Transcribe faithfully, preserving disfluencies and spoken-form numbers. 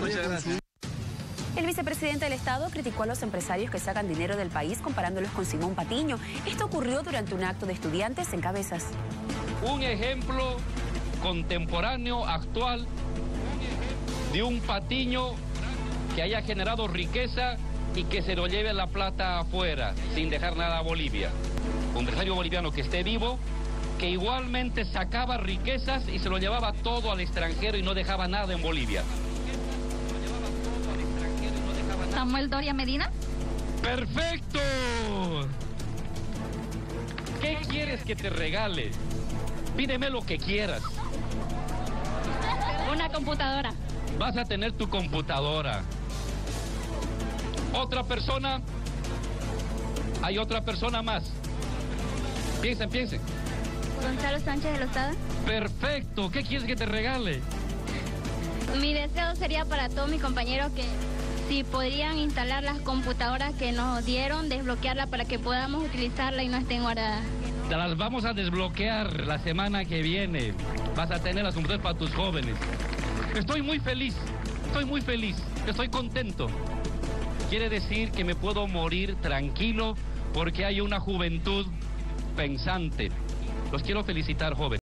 Muchas gracias. El vicepresidente del Estado criticó a los empresarios que sacan dinero del país comparándolos con Simón Patiño. Esto ocurrió durante un acto de estudiantes en Cabezas. Un ejemplo contemporáneo, actual, de un Patiño que haya generado riqueza y que se lo lleve la plata afuera, sin dejar nada a Bolivia. Un empresario boliviano que esté vivo, que igualmente sacaba riquezas y se lo llevaba todo al extranjero y no dejaba nada en Bolivia. Samuel Doria Medina. ¡Perfecto! ¿Qué quieres que te regale? Pídeme lo que quieras. Una computadora. Vas a tener tu computadora. Otra persona. Hay otra persona más. Piensen, piensen. Gonzalo Sánchez de Lozada. Perfecto. ¿Qué quieres que te regale? Mi deseo sería para todos mis compañeros que si podrían instalar las computadoras que nos dieron, desbloquearla para que podamos utilizarla y no estén guardadas. Te las vamos a desbloquear la semana que viene. Vas a tener las computadoras para tus jóvenes. Estoy muy feliz, estoy muy feliz, estoy contento. Quiere decir que me puedo morir tranquilo porque hay una juventud pensante. Los quiero felicitar, jóvenes.